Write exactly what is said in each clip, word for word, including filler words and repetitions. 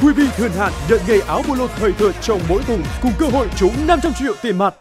quy bê thượng hạng nhận ngay áo polo thời thượng trong mỗi thùng cùng cơ hội trúng năm trăm triệu tiền mặt.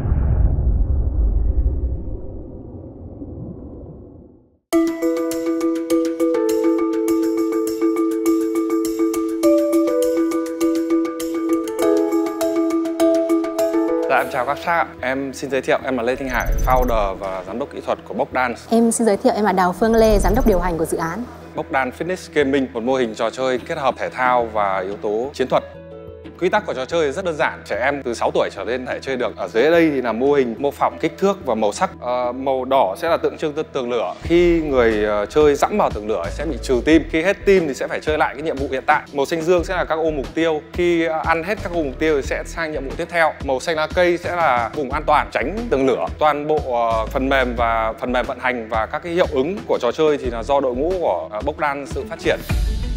Dạ, em chào các bác ạ. Em xin giới thiệu em là Lê Thanh Hải, founder và giám đốc kỹ thuật của Bốc Dance. Em xin giới thiệu em là Đào Phương Lê, giám đốc điều hành của dự án. Bốc Dance Fitness Gaming, một mô hình trò chơi kết hợp thể thao và yếu tố chiến thuật. Quy tắc của trò chơi rất đơn giản, trẻ em từ sáu tuổi trở lên thể chơi được. Ở dưới đây thì là mô hình, mô phỏng kích thước và màu sắc. À, màu đỏ sẽ là tượng trưng cho tường lửa. Khi người uh, chơi dẫm vào tường lửa sẽ bị trừ tim. Khi hết tim thì sẽ phải chơi lại cái nhiệm vụ hiện tại. Màu xanh dương sẽ là các ô mục tiêu. Khi uh, ăn hết các ô mục tiêu thì sẽ sang nhiệm vụ tiếp theo. Màu xanh lá cây sẽ là vùng an toàn, tránh tường lửa. Toàn bộ uh, phần mềm và phần mềm vận hành và các cái hiệu ứng của trò chơi thì là do đội ngũ của uh, Bốc Dance tự phát triển.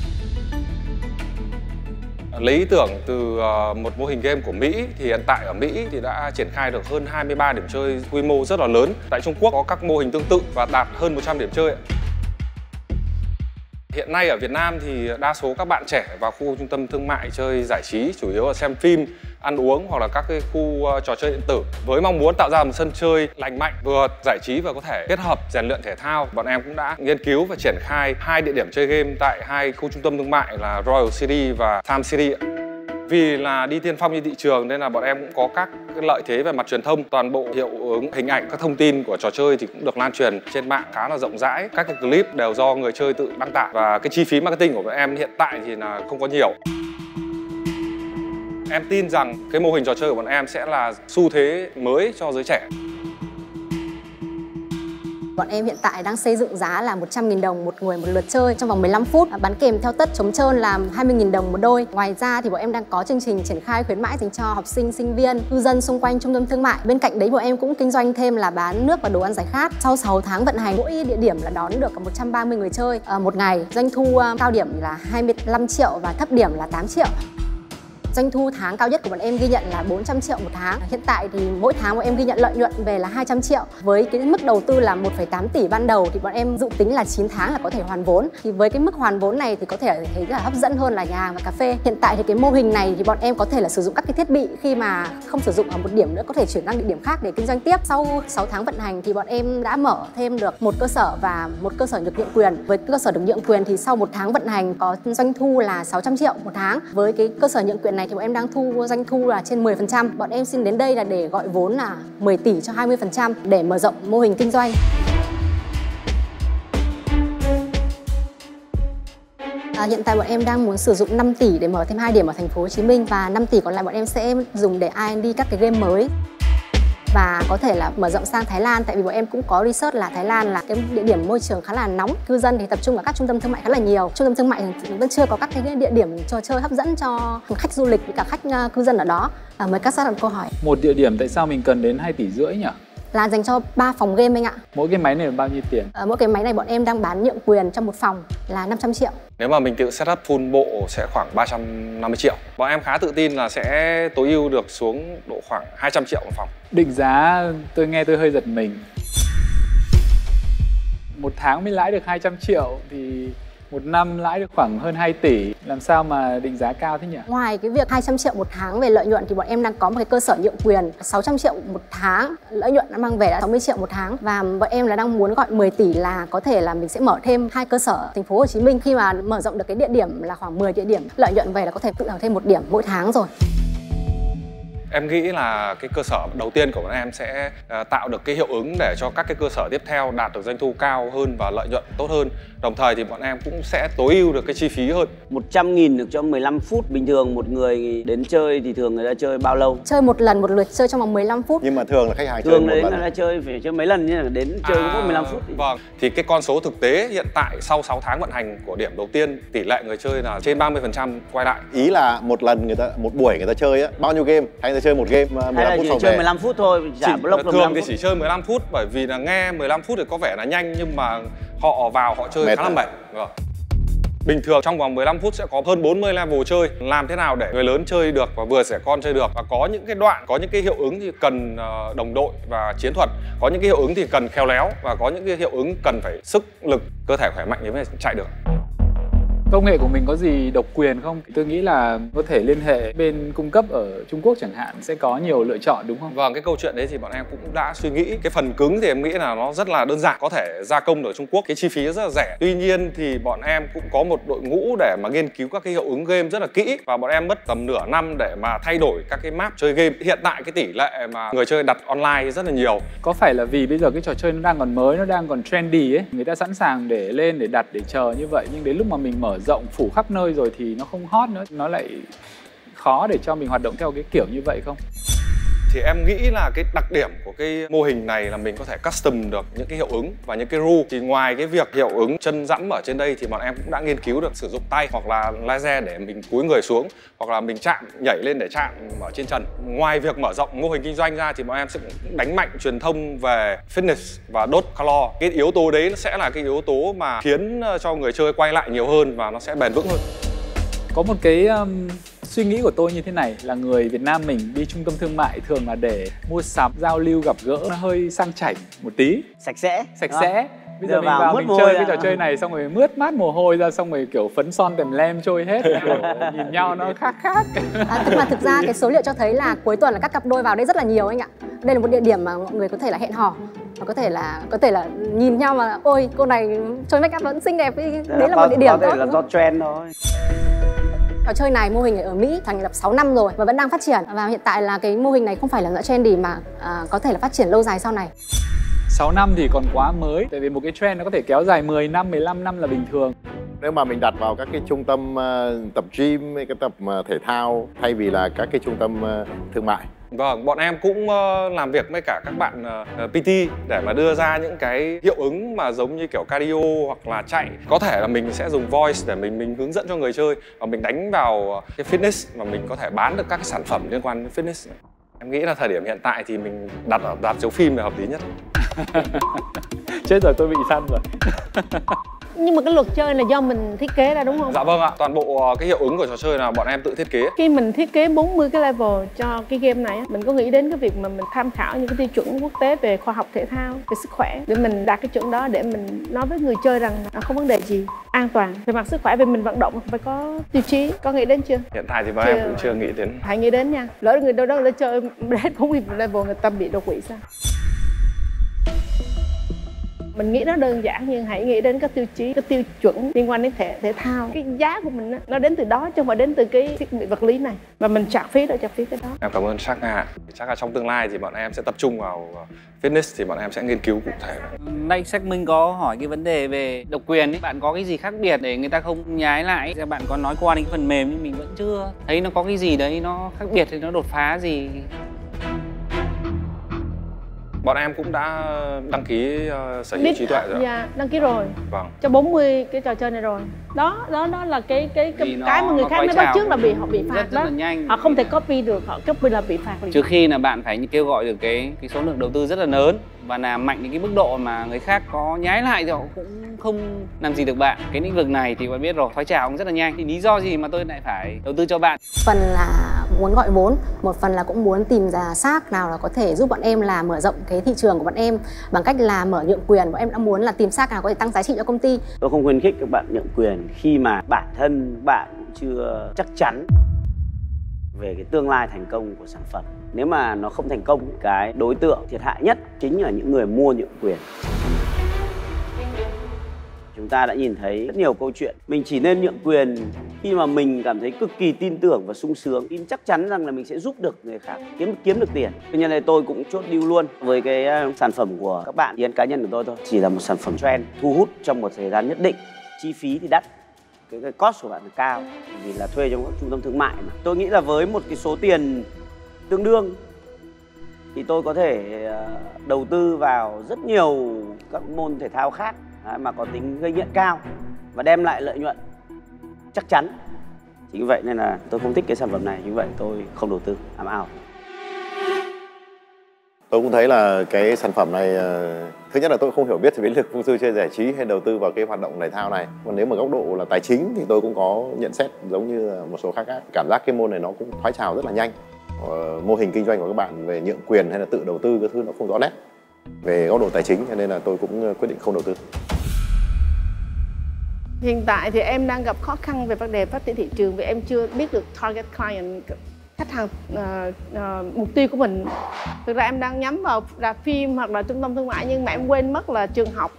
Lấy ý tưởng từ uh, một mô hình game của Mỹ thì hiện tại ở Mỹ thì đã triển khai được hơn hai mươi ba điểm chơi quy mô rất là lớn. Tại Trung Quốc có các mô hình tương tự và đạt hơn một trăm điểm chơi. Hiện nay ở Việt Nam thì đa số các bạn trẻ vào khu trung tâm thương mại chơi giải trí, chủ yếu là xem phim, ăn uống hoặc là các cái khu uh, trò chơi điện tử. Với mong muốn tạo ra một sân chơi lành mạnh, vừa giải trí và có thể kết hợp rèn luyện thể thao, bọn em cũng đã nghiên cứu và triển khai hai địa điểm chơi game tại hai khu trung tâm thương mại là Royal City và Time City. Vì là đi tiên phong trên thị trường nên là bọn em cũng có các cái lợi thế về mặt truyền thông. Toàn bộ hiệu ứng hình ảnh, các thông tin của trò chơi thì cũng được lan truyền trên mạng khá là rộng rãi. Các cái clip đều do người chơi tự đăng tải và cái chi phí marketing của bọn em hiện tại thì là không có nhiều. Em tin rằng cái mô hình trò chơi của bọn em sẽ là xu thế mới cho giới trẻ. Bọn em hiện tại đang xây dựng giá là một trăm nghìn đồng một người một lượt chơi trong vòng mười lăm phút, bán kèm theo tất chống trơn là hai mươi nghìn đồng một đôi. Ngoài ra thì bọn em đang có chương trình triển khai khuyến mãi dành cho học sinh, sinh viên, cư dân xung quanh trung tâm thương mại. Bên cạnh đấy bọn em cũng kinh doanh thêm là bán nước và đồ ăn giải khát. Sau sáu tháng vận hành, mỗi địa điểm là đón được một trăm ba mươi người chơi à, một ngày. Doanh thu cao điểm là hai mươi lăm triệu và thấp điểm là tám triệu. Doanh thu tháng cao nhất của bọn em ghi nhận là bốn trăm triệu một tháng. Hiện tại thì mỗi tháng bọn em ghi nhận lợi nhuận về là hai trăm triệu. Với cái mức đầu tư là một phẩy tám tỷ ban đầu thì bọn em dự tính là chín tháng là có thể hoàn vốn. Thì với cái mức hoàn vốn này thì có thể thấy là hấp dẫn hơn là nhà hàng và cà phê. Hiện tại thì cái mô hình này thì bọn em có thể là sử dụng các cái thiết bị, khi mà không sử dụng ở một điểm nữa có thể chuyển sang địa điểm khác để kinh doanh tiếp. Sau sáu tháng vận hành thì bọn em đã mở thêm được một cơ sở và một cơ sở được nhượng quyền. Với cơ sở được nhượng quyền thì sau một tháng vận hành có doanh thu là sáu trăm triệu một tháng. Với cái cơ sở nhượng quyền này thì bọn em đang thu doanh thu là trên mười phần trăm. Bọn em xin đến đây là để gọi vốn là mười tỷ cho hai mươi phần trăm để mở rộng mô hình kinh doanh. À, hiện tại bọn em đang muốn sử dụng năm tỷ để mở thêm hai điểm ở thành phố Hồ Chí Minh và năm tỷ còn lại bọn em sẽ dùng để R and D các cái game mới. Và có thể là mở rộng sang Thái Lan, tại vì bọn em cũng có research là Thái Lan là cái địa điểm môi trường khá là nóng, cư dân thì tập trung ở các trung tâm thương mại khá là nhiều. Trung tâm thương mại thì vẫn chưa có các cái địa điểm trò chơi hấp dẫn cho khách du lịch với cả khách cư dân ở đó. À, mời các sát đặt câu hỏi. Một địa điểm tại sao mình cần đến hai tỷ rưỡi nhỉ? Là dành cho ba phòng game anh ạ. Mỗi cái máy này là bao nhiêu tiền? À, mỗi cái máy này bọn em đang bán nhượng quyền trong một phòng là năm trăm triệu. Nếu mà mình tự setup full bộ sẽ khoảng ba trăm năm mươi triệu. Bọn em khá tự tin là sẽ tối ưu được xuống độ khoảng hai trăm triệu một phòng. Định giá tôi nghe tôi hơi giật mình. Một tháng mới lãi được hai trăm triệu thì một năm lãi được khoảng hơn hai tỷ. Làm sao mà định giá cao thế nhỉ? Ngoài cái việc hai trăm triệu một tháng về lợi nhuận thì bọn em đang có một cái cơ sở nhượng quyền sáu trăm triệu một tháng. Lợi nhuận nó mang về là sáu mươi triệu một tháng. Và bọn em là đang muốn gọi mười tỷ là có thể là mình sẽ mở thêm hai cơ sở thành phố Hồ Chí Minh. Khi mà mở rộng được cái địa điểm là khoảng mười địa điểm, lợi nhuận về là có thể tự làm thêm một điểm mỗi tháng rồi. Em nghĩ là cái cơ sở đầu tiên của bọn em sẽ tạo được cái hiệu ứng để cho các cái cơ sở tiếp theo đạt được doanh thu cao hơn và lợi nhuận tốt hơn. Đồng thời thì bọn em cũng sẽ tối ưu được cái chi phí hơn. một trăm nghìn được cho mười lăm phút. Bình thường một người đến chơi thì thường người ta chơi bao lâu? Chơi một lần một lượt chơi trong vòng mười lăm phút. Nhưng mà thường là khách hàng thường chơi một lần. Thường người ta chơi phải chơi mấy lần, nhưng mà đến chơi à, có mười lăm phút. Thì... Vâng, thì cái con số thực tế hiện tại sau sáu tháng vận hành của điểm đầu tiên, tỷ lệ người chơi là trên ba mươi phần trăm quay lại. Ý là một lần người ta một buổi người ta chơi á, bao nhiêu game? Hay người ta chơi một game mười lăm phút chỉ chơi về. mười lăm phút thôi, trả block thường thì chỉ chơi mười lăm phút, bởi vì là nghe mười lăm phút thì có vẻ là nhanh nhưng mà họ vào họ chơi mệt khá là mệt. Vâng. Bình thường trong vòng mười lăm phút sẽ có hơn bốn mươi level chơi. Làm thế nào để người lớn chơi được và vừa trẻ con chơi được. Và có những cái đoạn, có những cái hiệu ứng thì cần đồng đội và chiến thuật. Có những cái hiệu ứng thì cần khéo léo. Và có những cái hiệu ứng cần phải sức lực, cơ thể khỏe mạnh thì mới chạy được. Công nghệ của mình có gì độc quyền không? Tôi nghĩ là có thể liên hệ bên cung cấp ở Trung Quốc chẳng hạn, sẽ có nhiều lựa chọn đúng không? Vâng, cái câu chuyện đấy thì bọn em cũng đã suy nghĩ. Cái phần cứng thì em nghĩ là nó rất là đơn giản, có thể gia công ở Trung Quốc, cái chi phí rất là rẻ. Tuy nhiên thì bọn em cũng có một đội ngũ để mà nghiên cứu các cái hiệu ứng game rất là kỹ, và bọn em mất tầm nửa năm để mà thay đổi các cái map chơi game. Hiện tại cái tỷ lệ mà người chơi đặt online rất là nhiều. Có phải là vì bây giờ cái trò chơi nó đang còn mới, nó đang còn trendy ấy, người ta sẵn sàng để lên để đặt để chờ như vậy, nhưng đến lúc mà mình mở rộng phủ khắp nơi rồi thì nó không hot nữa, nó lại khó để cho mình hoạt động theo cái kiểu như vậy không? Thì em nghĩ là cái đặc điểm của cái mô hình này là mình có thể custom được những cái hiệu ứng và những cái rule. Thì ngoài cái việc hiệu ứng chân dẫm ở trên đây thì bọn em cũng đã nghiên cứu được sử dụng tay hoặc là laser để mình cúi người xuống, hoặc là mình chạm, nhảy lên để chạm ở trên trần. Ngoài việc mở rộng mô hình kinh doanh ra thì bọn em sẽ đánh mạnh truyền thông về fitness và đốt calo. Cái yếu tố đấy sẽ là cái yếu tố mà khiến cho người chơi quay lại nhiều hơn và nó sẽ bền vững hơn. Có một cái um, suy nghĩ của tôi như thế này, là người Việt Nam mình đi trung tâm thương mại thường là để mua sắm, giao lưu, gặp gỡ, nó hơi sang chảnh một tí, Sạch sẽ. sạch sẽ. Bây giờ, Giờ mình vào vào mướt mình mồ chơi hôi cái ra. trò chơi này xong rồi mướt mát mồ hôi ra, xong rồi kiểu phấn son tèm lem trôi hết, nhìn nhau nó khác khác. À, nhưng mà thực ra cái số liệu cho thấy là cuối tuần là các cặp đôi vào đây rất là nhiều anh ạ. Đây là một địa điểm mà mọi người có thể là hẹn hò, và có thể là có thể là nhìn nhau mà ôi cô này chơi make up vẫn xinh đẹp, đấy là một địa điểm có thể tốt. là do trend thôi. Trò chơi này mô hình ở Mỹ thành lập sáu năm rồi và vẫn đang phát triển, và hiện tại là cái mô hình này không phải là dạng trendy mà à, có thể là phát triển lâu dài sau này. sáu năm thì còn quá mới, tại vì một cái trend nó có thể kéo dài mười năm, mười lăm năm là bình thường. Nếu mà mình đặt vào các cái trung tâm uh, tập gym, cái tập uh, thể thao thay vì là các cái trung tâm uh, thương mại. Vâng, bọn em cũng uh, làm việc với cả các bạn uh, pê tê để mà đưa ra những cái hiệu ứng mà giống như kiểu cardio hoặc là chạy. Có thể là mình sẽ dùng voice để mình mình hướng dẫn cho người chơi, và mình đánh vào cái fitness và mình có thể bán được các cái sản phẩm liên quan đến fitness. Em nghĩ là thời điểm hiện tại thì mình đặt ở rạp chiếu phim là hợp lý nhất. Chết rồi, tôi bị săn rồi. Nhưng mà cái luật chơi là do mình thiết kế ra đúng không? Dạ vâng ạ, toàn bộ cái hiệu ứng của trò chơi là bọn em tự thiết kế. Khi mình thiết kế bốn mươi cái level cho cái game này, mình có nghĩ đến cái việc mà mình tham khảo những cái tiêu chuẩn quốc tế về khoa học thể thao, về sức khỏe, để mình đạt cái chuẩn đó để mình nói với người chơi rằng là không vấn đề gì, an toàn về mặt sức khỏe. Vì mình vận động phải có tiêu chí, có nghĩ đến chưa? Hiện tại thì bọn chưa. em cũng chưa nghĩ đến. Hãy nghĩ đến nha, lỡ người đâu đó người ta chơi hết bốn mươi level người ta bị đột quỵ sao? Mình nghĩ nó đơn giản, nhưng hãy nghĩ đến các tiêu chí, các tiêu chuẩn liên quan đến thể thể thao. Cái giá của mình á, nó đến từ đó chứ không phải đến từ cái thiết bị vật lý này, và mình trả phí để trả phí cái đó. Em cảm ơn Shark. Chắc là trong tương lai thì bọn em sẽ tập trung vào fitness, thì bọn em sẽ nghiên cứu cụ thể. Nãy Sách Minh có hỏi cái vấn đề về độc quyền ấy, bạn có cái gì khác biệt để người ta không nhái lại? Bạn có nói qua đến cái phần mềm nhưng mình vẫn chưa thấy nó có cái gì đấy nó khác biệt hay nó đột phá gì. Bọn em cũng đã đăng ký uh, sở hữu trí tuệ rồi. Dạ, đăng ký rồi. Vâng. Cho bốn mươi cái trò chơi này rồi. Đó, đó đó là cái cái cái, nó, cái mà người khác nói bắt trước là bị họ bị phạt rất, đó. rất là nhanh. Họ không thể copy được, họ copy là bị phạt liền. Trừ khi là bạn phải kêu gọi được cái cái số lượng đầu tư rất là lớn và làm mạnh đến cái mức độ mà người khác có nhái lại thì họ cũng không làm gì được bạn. Cái lĩnh vực này thì bạn biết rồi, thoái trào cũng rất là nhanh. Thì lý do gì mà tôi lại phải đầu tư cho bạn? Phần là muốn gọi vốn, một phần là cũng muốn tìm ra xác nào là có thể giúp bọn em là mở rộng cái thị trường của bọn em bằng cách là mở nhượng quyền. Bọn em đã muốn là tìm xác nào có thể tăng giá trị cho công ty. Tôi không khuyến khích các bạn nhượng quyền khi mà bản thân bạn chưa chắc chắn về cái tương lai thành công của sản phẩm. Nếu mà nó không thành công, cái đối tượng thiệt hại nhất chính là những người mua nhượng quyền. Chúng ta đã nhìn thấy rất nhiều câu chuyện mình chỉ nên nhượng quyền khi mà mình cảm thấy cực kỳ tin tưởng và sung sướng, tin chắc chắn rằng là mình sẽ giúp được người khác kiếm kiếm được tiền. Cho nên là tôi cũng chốt deal luôn với cái sản phẩm của các bạn. Ý kiến cá nhân của tôi thôi, chỉ là một sản phẩm trend thu hút trong một thời gian nhất định, chi phí thì đắt, cái, cái cost của bạn là cao vì là thuê trong các trung tâm thương mại mà. Tôi nghĩ là với một cái số tiền tương đương thì tôi có thể đầu tư vào rất nhiều các môn thể thao khác mà có tính gây nghiện cao và đem lại lợi nhuận chắc chắn. Chính vậy nên là tôi không thích cái sản phẩm này, như vậy tôi không đầu tư, I'm out. Tôi cũng thấy là cái sản phẩm này, thứ nhất là tôi không hiểu biết về lĩnh vực vui chơi giải trí hay đầu tư vào cái hoạt động thể thao này. Còn nếu mà góc độ là tài chính thì tôi cũng có nhận xét giống như một số khác khác. Cảm giác cái môn này nó cũng thoái trào rất là nhanh. Ờ, mô hình kinh doanh của các bạn về nhượng quyền hay là tự đầu tư cái thứ nó không rõ nét về góc độ tài chính, cho nên là tôi cũng quyết định không đầu tư. Hiện tại thì em đang gặp khó khăn về vấn đề phát triển thị trường vì em chưa biết được target client, khách hàng uh, uh, mục tiêu của mình. Thực ra em đang nhắm vào rạp phim hoặc là trung tâm thương mại nhưng mà em quên mất là trường học.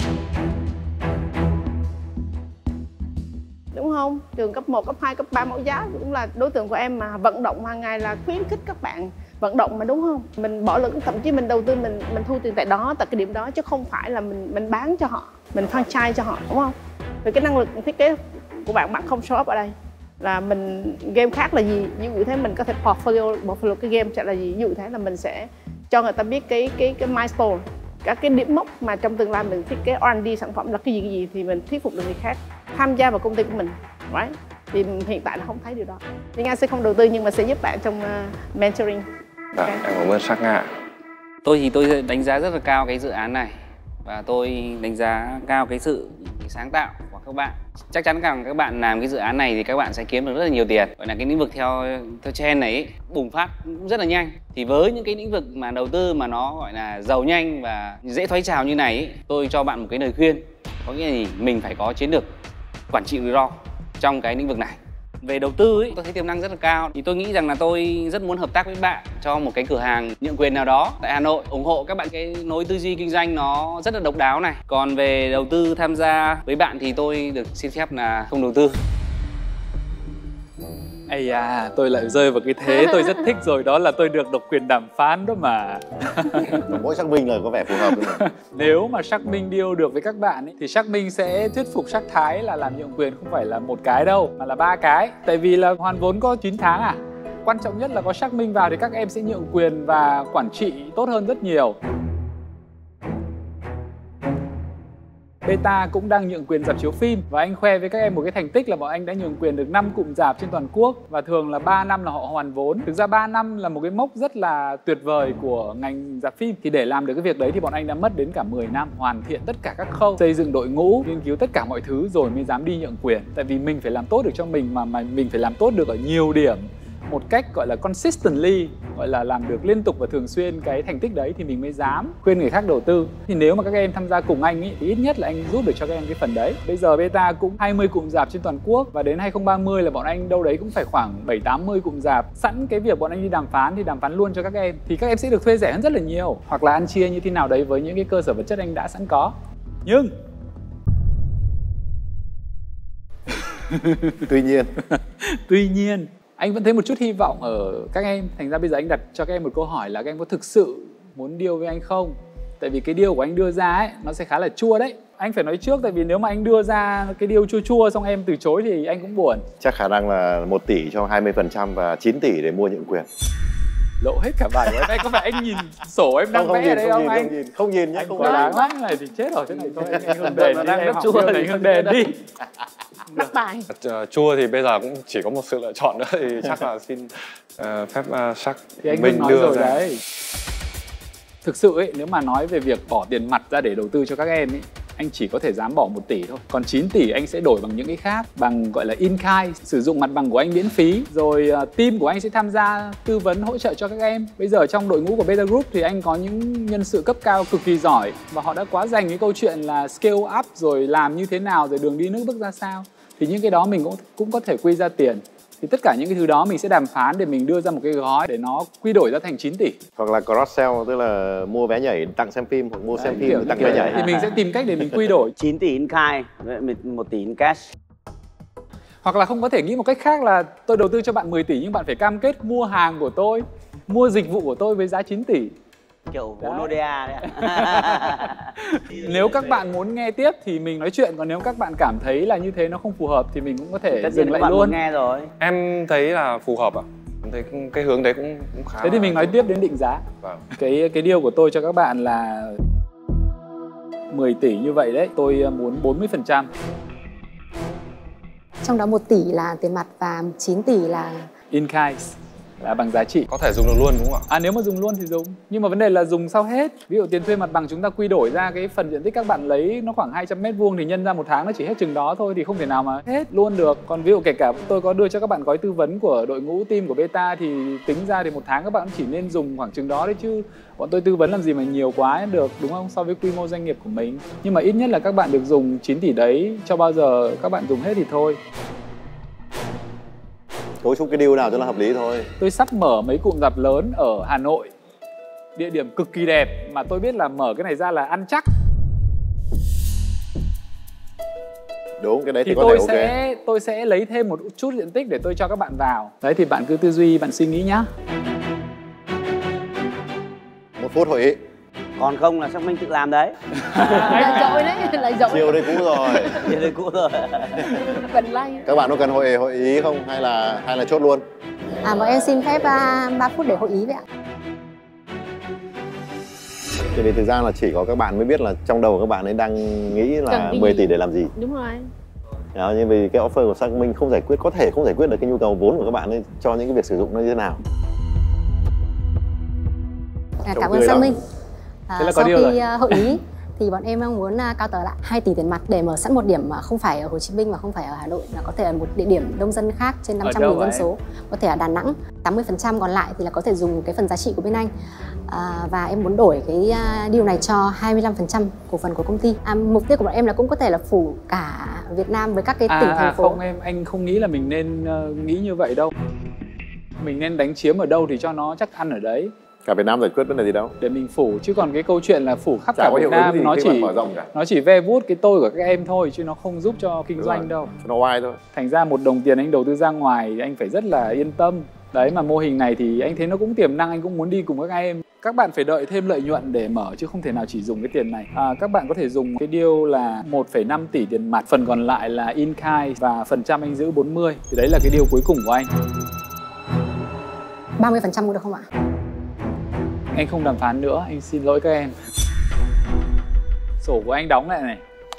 Đúng không? Trường cấp một, cấp hai, cấp ba mẫu giáo cũng là đối tượng của em mà. Vận động hàng ngày là khuyến khích các bạn vận động mà, đúng không? Mình bỏ lực, thậm chí mình đầu tư, mình mình thu tiền tại đó, tại cái điểm đó, chứ không phải là mình mình bán cho họ, mình franchise cho họ, đúng không? Vì cái năng lực thiết kế của bạn bạn không show up ở đây. Là mình game khác là gì? Ví dụ thế mình có thể portfolio portfolio cái game sẽ là gì? Ví dụ thế là mình sẽ cho người ta biết cái cái cái milestone, các cái điểm mốc mà trong tương lai mình thiết kế R and D sản phẩm là cái gì cái gì thì mình thuyết phục được người khác tham gia vào công ty của mình, right? Thì hiện tại là không thấy điều đó. Nhưng anh sẽ không đầu tư nhưng mà sẽ giúp bạn trong uh, mentoring. Dạ, Okay. em cảm ơn Sắc Nga. Tôi thì tôi đánh giá rất là cao cái dự án này và tôi đánh giá cao cái sự cái sáng tạo của các bạn. Chắc chắn rằng các bạn làm cái dự án này thì các bạn sẽ kiếm được rất là nhiều tiền. Gọi là cái lĩnh vực theo theo trend này ấy, bùng phát cũng rất là nhanh. Thì với những cái lĩnh vực mà đầu tư mà nó gọi là giàu nhanh và dễ thoái trào như này ấy, tôi cho bạn một cái lời khuyên. Có nghĩa là gì? Mình phải có chiến lược quản trị rủi ro trong cái lĩnh vực này. Về đầu tư ấy, tôi thấy tiềm năng rất là cao. Thì tôi nghĩ rằng là tôi rất muốn hợp tác với bạn cho một cái cửa hàng nhượng quyền nào đó tại Hà Nội, ủng hộ các bạn cái lối tư duy kinh doanh nó rất là độc đáo này. Còn về đầu tư tham gia với bạn thì tôi được xin phép là không đầu tư. Ây à, tôi lại rơi vào cái thế tôi rất thích rồi, đó là tôi được độc quyền đàm phán đó mà. Mỗi Sắc Minh là có vẻ phù hợp với mình. Nếu mà Sắc Minh deal được với các bạn ấy, thì Sắc Minh sẽ thuyết phục Sắc Thái là làm nhượng quyền không phải là một cái đâu, mà là ba cái. Tại vì là hoàn vốn có chín tháng à. Quan trọng nhất là có Sắc Minh vào thì các em sẽ nhượng quyền và quản trị tốt hơn rất nhiều. Beta cũng đang nhượng quyền rạp chiếu phim và anh khoe với các em một cái thành tích là bọn anh đã nhượng quyền được năm cụm rạp trên toàn quốc và thường là ba năm là họ hoàn vốn. Thực ra ba năm là một cái mốc rất là tuyệt vời của ngành rạp phim. Thì để làm được cái việc đấy thì bọn anh đã mất đến cả mười năm hoàn thiện tất cả các khâu, xây dựng đội ngũ, nghiên cứu tất cả mọi thứ rồi mới dám đi nhượng quyền. Tại vì mình phải làm tốt được cho mình mà, mà mình phải làm tốt được ở nhiều điểm một cách gọi là consistently, gọi là làm được liên tục và thường xuyên cái thành tích đấy thì mình mới dám khuyên người khác đầu tư. Thì nếu mà các em tham gia cùng anh ý, thì ít nhất là anh giúp được cho các em cái phần đấy. Bây giờ Beta cũng hai mươi cụm rạp trên toàn quốc và đến hai không ba mươi là bọn anh đâu đấy cũng phải khoảng bảy tám mươi cụm rạp. Sẵn cái việc bọn anh đi đàm phán thì đàm phán luôn cho các em thì các em sẽ được thuê rẻ hơn rất là nhiều, hoặc là ăn chia như thế nào đấy với những cái cơ sở vật chất anh đã sẵn có. Nhưng Tuy nhiên Tuy nhiên anh vẫn thấy một chút hy vọng ở các em. Thành ra bây giờ anh đặt cho các em một câu hỏi là các em có thực sự muốn deal với anh không? Tại vì cái deal của anh đưa ra ấy, nó sẽ khá là chua đấy. Anh phải nói trước, tại vì nếu mà anh đưa ra cái deal chua chua xong em từ chối thì anh cũng buồn. chắc khả năng là một tỷ cho hai mươi phần trăm và chín tỷ để mua nhượng quyền. Lộ hết cả bài của em. Anh có phải anh nhìn sổ em đang vẽ ở đây không, nhìn, anh? Không nhìn, không nhìn nhé. Anh không quá đáng nhìn. lắm này thì chết rồi. Thế này thôi anh, anh Hương đền đi, đang em rất học chua Hương thì anh Hương đền đi. Bắt bài. Uh, chua thì bây giờ cũng chỉ có một sự lựa chọn nữa thì chắc là xin uh, phép uh, Sắc Thì anh Minh Hương nói đưa rồi ra. đấy. Thực sự ấy, nếu mà nói về việc bỏ tiền mặt ra để đầu tư cho các em ấy, anh chỉ có thể dám bỏ một tỷ thôi. Còn chín tỷ anh sẽ đổi bằng những cái khác, bằng gọi là in kind, sử dụng mặt bằng của anh miễn phí. Rồi uh, team của anh sẽ tham gia tư vấn hỗ trợ cho các em. Bây giờ trong đội ngũ của Beta Group thì anh có những nhân sự cấp cao cực kỳ giỏi và họ đã quá dành cái câu chuyện là scale up rồi làm như thế nào rồi đường đi nước bước ra sao. Thì những cái đó mình cũng cũng có thể quy ra tiền. Thì tất cả những cái thứ đó mình sẽ đàm phán để mình đưa ra một cái gói để nó quy đổi ra thành chín tỷ. Hoặc là cross sell, tức là mua vé nhảy tặng xem phim, hoặc mua Đấy, xem phim kiểu tặng kiểu vé nhảy. thì mình sẽ tìm cách để mình quy đổi. chín tỷ in kind, một tỷ in cash. Hoặc là không có thể nghĩ một cách khác là tôi đầu tư cho bạn mười tỷ nhưng bạn phải cam kết mua hàng của tôi, mua dịch vụ của tôi với giá chín tỷ. Kiểu vốn ô đê a đấy ạ. Nếu các bạn muốn nghe tiếp thì mình nói chuyện, còn nếu các bạn cảm thấy là như thế nó không phù hợp thì mình cũng có thể Tất nhiên dừng các lại bạn luôn. muốn nghe rồi. Em thấy là phù hợp ạ. Em thấy cái hướng đấy cũng, cũng khá. Thế thì mình nói tiếp đến định giá. Vâng. Cái cái deal của tôi cho các bạn là mười tỷ như vậy đấy, tôi muốn bốn mươi phần trăm. Trong đó một tỷ là tiền mặt và chín tỷ là In kind. là bằng giá trị. Có thể dùng được luôn đúng không ạ? À nếu mà dùng luôn thì dùng, nhưng mà vấn đề là dùng sau hết. Ví dụ tiền thuê mặt bằng chúng ta quy đổi ra cái phần diện tích các bạn lấy nó khoảng hai trăm mét vuông thì nhân ra một tháng nó chỉ hết chừng đó thôi, thì không thể nào mà hết luôn được. Còn ví dụ kể cả tôi có đưa cho các bạn gói tư vấn của đội ngũ team của Beta thì tính ra thì một tháng các bạn chỉ nên dùng khoảng chừng đó đấy, chứ bọn tôi tư vấn làm gì mà nhiều quá được, đúng không, so với quy mô doanh nghiệp của mình. Nhưng mà ít nhất là các bạn được dùng chín tỷ đấy, cho bao giờ các bạn dùng hết thì thôi. Cấu trúc cái deal nào cho nó hợp lý thôi. Tôi sắp mở mấy cụm rạp lớn ở Hà Nội, địa điểm cực kỳ đẹp, mà tôi biết là mở cái này ra là ăn chắc. Đúng, cái đấy thì, thì có tôi thể sẽ ok. tôi sẽ lấy thêm một chút diện tích để tôi cho các bạn vào. Đấy thì bạn cứ tư duy, bạn suy nghĩ nhá. Một phút hội ý. Còn không là xác minh tự làm đấy. Là dội đấy, là dội. Chiều đây cũ rồi. Chiều đây cũ rồi. Cần lay. Các bạn có cần hội hội ý không hay là hay là chốt luôn? À, bọn em xin phép ba phút để hội ý vậy ạ. Thì vì thực ra là chỉ có các bạn mới biết là trong đầu các bạn ấy đang nghĩ là mười tỷ để làm gì. Đúng rồi. Đó, nhưng vì cái offer của xác minh không giải quyết, có thể không giải quyết được cái nhu cầu vốn của các bạn ấy cho những cái việc sử dụng nó như thế nào. À, cảm ơn xác minh. À, là sau khi rồi. hội ý thì bọn em mong muốn cao tờ lại hai tỷ tiền mặt để mở sẵn một điểm mà không phải ở Hồ Chí Minh và không phải ở Hà Nội, mà có thể ở một địa điểm đông dân khác trên năm trăm nghìn dân số, có thể ở Đà Nẵng. Tám mươi phần trăm còn lại thì là có thể dùng cái phần giá trị của bên anh. À, và em muốn đổi cái deal này cho hai mươi lăm phần trăm cổ phần của công ty. À, mục tiêu của bọn em là cũng có thể là phủ cả Việt Nam với các cái à, tỉnh thành à, phố. Không em, anh không nghĩ là mình nên uh, nghĩ như vậy đâu. Mình nên đánh chiếm ở đâu thì cho nó chắc ăn ở đấy. Cả Việt Nam giải quyết vấn đề gì đâu. Để mình phủ, chứ còn cái câu chuyện là phủ khắp Chả cả có Việt Nam nó chỉ mở rộng cả. nó chỉ ve vuốt cái tôi của các em thôi, chứ nó không giúp cho kinh Đúng doanh rồi. đâu. Cho nó oai thôi. Thành ra một đồng tiền anh đầu tư ra ngoài thì anh phải rất là yên tâm. Đấy, mà mô hình này thì anh thấy nó cũng tiềm năng, anh cũng muốn đi cùng các em. Các bạn phải đợi thêm lợi nhuận để mở chứ không thể nào chỉ dùng cái tiền này. À, các bạn có thể dùng cái deal là một phẩy năm tỷ tiền mặt, phần còn lại là in kind và phần trăm anh giữ bốn mươi. Thì đấy là cái deal cuối cùng của anh. ba mươi phần trăm cũng được không ạ? Anh không đàm phán nữa, anh xin lỗi các em. Sổ của anh đóng lại này.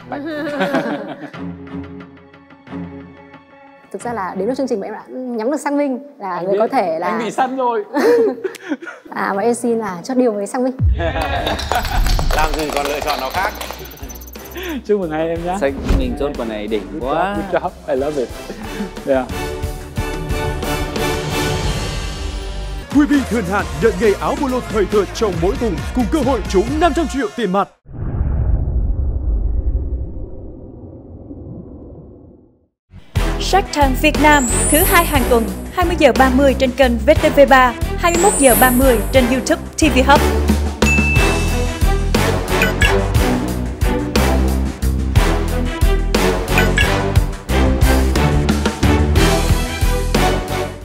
Thực ra là đến lúc chương trình mà em đã nhắm được xác minh là Anh người biết, có thể là anh bị săn rồi. À, mà em xin là chốt deal với xác minh. Làm gì còn lựa chọn nào khác. Chúc mừng hai em nhé. Sách mình chốt quả này đỉnh quá. Good job, I love it. Yeah. Quý vị thượng hạn nhận ngay áo polo thời thượng trong mỗi thùng cùng cơ hội trúng năm trăm triệu tiền mặt. Shark Tank Việt Nam thứ hai hàng tuần hai mươi giờ ba mươi trên kênh vê tê vê ba, hai mươi mốt giờ ba mươi trên YouTube ti vi Hub.